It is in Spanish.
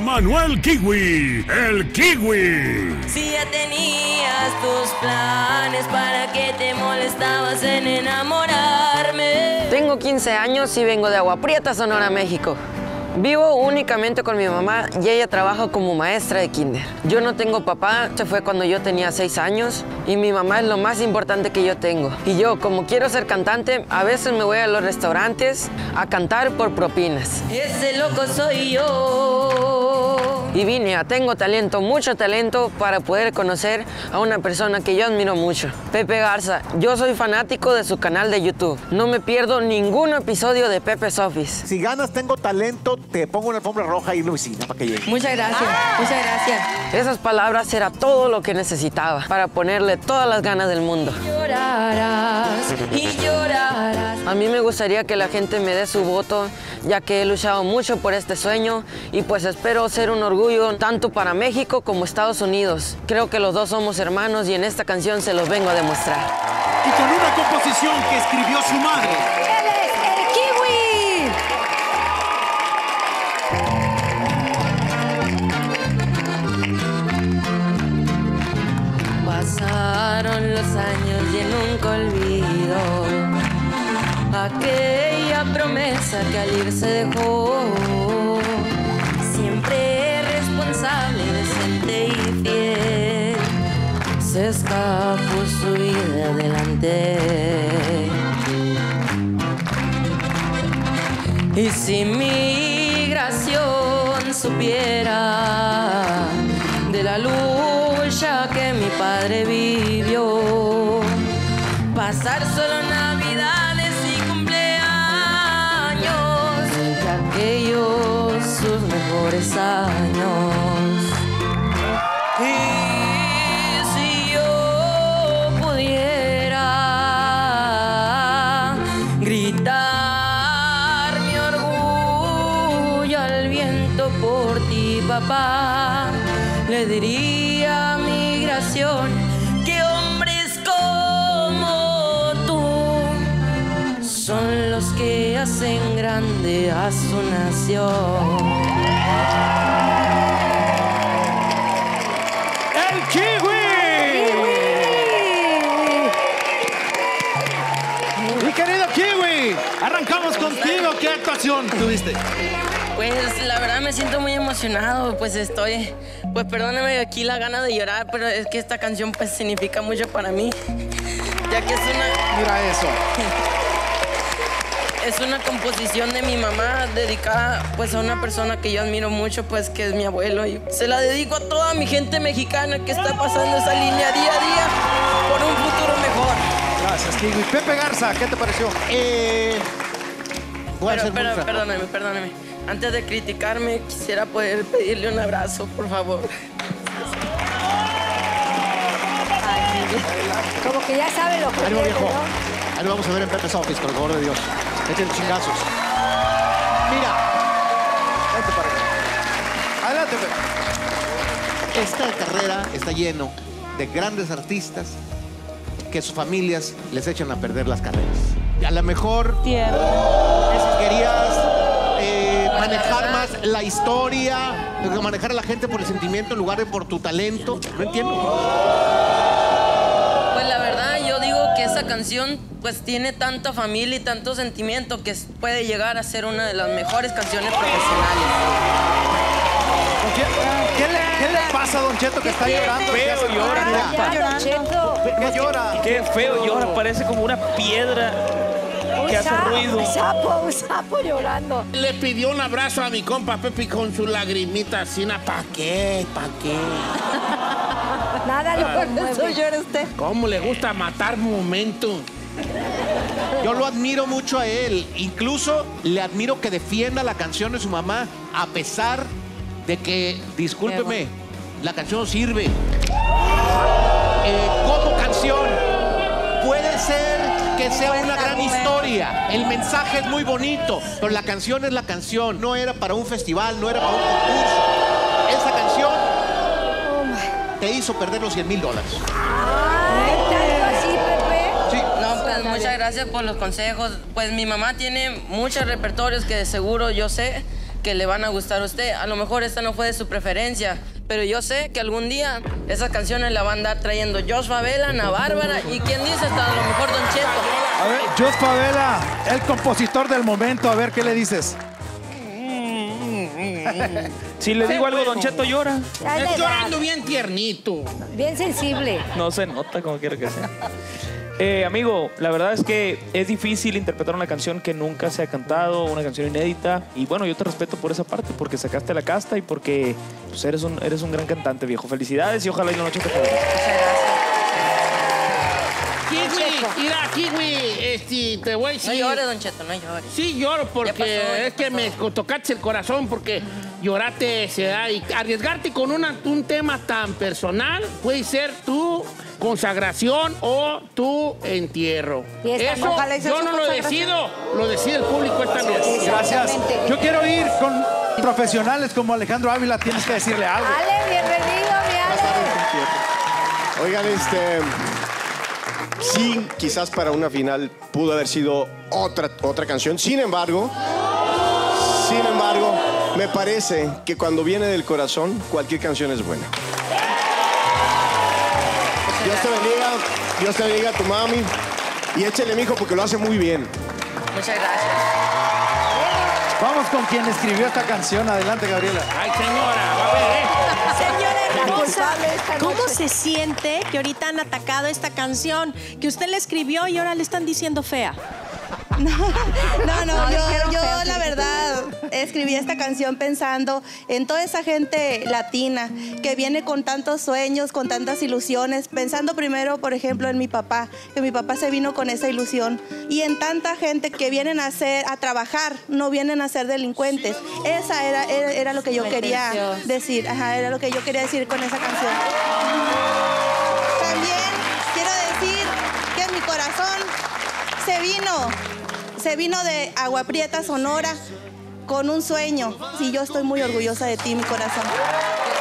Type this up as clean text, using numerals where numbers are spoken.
Manuel Kiwi, el Kiwi. Si ya tenías tus planes, ¿para qué te molestabas en enamorarme? Tengo 15 años y vengo de Agua Prieta, Sonora, México. Vivo únicamente con mi mamá y ella trabaja como maestra de kinder. Yo no tengo papá, se fue cuando yo tenía 6 años y mi mamá es lo más importante que yo tengo. Y yo, como quiero ser cantante, a veces me voy a los restaurantes a cantar por propinas. Ese loco soy yo. Y vine, tengo talento, mucho talento para poder conocer a una persona que yo admiro mucho. Pepe Garza, yo soy fanático de su canal de YouTube. No me pierdo ningún episodio de Pepe's Office. Si ganas Tengo Talento, te pongo una alfombra roja ahí en la oficina para que llegue. Muchas gracias, muchas gracias. Esas palabras era todo lo que necesitaba para ponerle todas las ganas del mundo. Llorarás y llorarás. A mí me gustaría que la gente me dé su voto, ya que he luchado mucho por este sueño y pues espero ser un orgullo tanto para México como Estados Unidos. Creo que los dos somos hermanos y en esta canción se los vengo a demostrar. Y con una composición que escribió su madre. ¡Él es el Kiwi! Pasaron los años y nunca olvido aquella promesa que al irse dejó. Siempre responsable, decente y fiel, se escapó su vida adelante. Y si migración supiera de la lucha que mi padre vivió, pasar solo navidades y cumpleaños, de aquellos sus mejores años. Y si yo pudiera gritar mi orgullo al viento por ti, papá, le diría a migración que hombres como tú son los que hacen grande a su nación. ¡El Kiwi! Mi querido Kiwi, arrancamos contigo. ¿Qué actuación tuviste? Pues la verdad me siento muy emocionado, pues perdóname aquí la gana de llorar, pero es que esta canción pues significa mucho para mí, ya que Mira eso. es una composición de mi mamá dedicada pues a una persona que yo admiro mucho, pues que es mi abuelo, y se la dedico a toda mi gente mexicana que está pasando esa línea día a día por un futuro mejor. Gracias, Kiwi. Pepe Garza, ¿qué te pareció? Perdóname. Antes de criticarme, quisiera poder pedirle un abrazo, por favor. Como que ya sabe lo que Ánimo, quiere, viejo. ¿no? Ahí lo vamos a ver en Pepe's Office, por el favor de Dios. Echen chingazos. Mira. Vente para acá. Adelante, Pepe. Esta carrera está lleno de grandes artistas que sus familias les echan a perder las carreras. Y a lo mejor querías manejar más la historia, manejar a la gente por el sentimiento en lugar de por tu talento. No entiendo. Pues la verdad, yo digo que esa canción pues tiene tanta familia y tanto sentimiento que puede llegar a ser una de las mejores canciones profesionales. ¿Qué le pasa a Don Cheto que está llorando? Feo llora. Ya, Don Cheto. ¿Por qué llora? Qué feo llora, parece como una piedra que hace ruido. Un sapo llorando. Le pidió un abrazo a mi compa Pepe con su lagrimita así. ¿Para qué? ¿Para qué? Nada lo conmueve. llora usted? ¿Cómo le gusta matar momentos? Yo lo admiro mucho a él. Incluso le admiro que defienda la canción de su mamá a pesar de que, discúlpeme, la canción no sirve. Como canción puede ser que sea una gran historia. El mensaje es muy bonito, pero la canción es la canción. No era para un festival, no era para un concurso. Esa canción te hizo perder los $100,000. ¿Tanto así, Pepe? Sí. No, pues muchas gracias por los consejos. Pues mi mamá tiene muchos repertorios que de seguro yo sé que le van a gustar a usted. A lo mejor esta no fue de su preferencia, pero yo sé que algún día esas canciones la va a andar trayendo Jos Favela, Ana Bárbara y quien dice hasta a lo mejor Don Cheto. A ver, Jos Favela, el compositor del momento, a ver qué le dices. Si le digo algo, Don Cheto llora. Es llorando bien tiernito. Bien sensible. No se nota como quiera que sea. Amigo, la verdad es que es difícil interpretar una canción que nunca se ha cantado, una canción inédita. Y bueno, yo te respeto por esa parte, porque sacaste la casta y porque pues, eres un gran cantante, viejo. Felicidades y ojalá y la noche te pueda. Muchas gracias. Kiwi, mira, Kiwi, te voy a decir... No llores, Don Cheto, no llores. Sí, lloro porque pasó, es que me tocaste el corazón porque lloraste y arriesgarte con un tema tan personal puede ser tu consagración o tu entierro. Y esta Eso ojalá sea yo su no lo consagración. decido, lo decide el público esta noche. Gracias. Exactamente. Yo quiero ir con profesionales como Alejandro Ávila, tienes que decirle algo. Ale, bienvenido, mi Ale. Oigan, sí, quizás para una final pudo haber sido otra canción. Sin embargo, me parece que cuando viene del corazón, cualquier canción es buena. Dios te bendiga a tu mami. Y échale, mijo, porque lo hace muy bien. Muchas gracias. Vamos con quien escribió esta canción. Adelante, Gabriela. Ay, señora, va a ver, Señora hermosa, esta ¿cómo noche. se siente que ahorita han atacado esta canción que usted le escribió y ahora le están diciendo fea? No, dijeron yo feo, la verdad escribí esta canción pensando en toda esa gente latina que viene con tantos sueños, con tantas ilusiones, pensando primero, por ejemplo, en mi papá, que mi papá se vino con esa ilusión, y en tanta gente que vienen a trabajar, no vienen a ser delincuentes. Esa era lo que yo quería decir, era lo que yo quería decir con esa canción. También quiero decir que en mi corazón se vino de Agua Prieta, Sonora, con un sueño. Sí, yo estoy muy orgullosa de ti, mi corazón.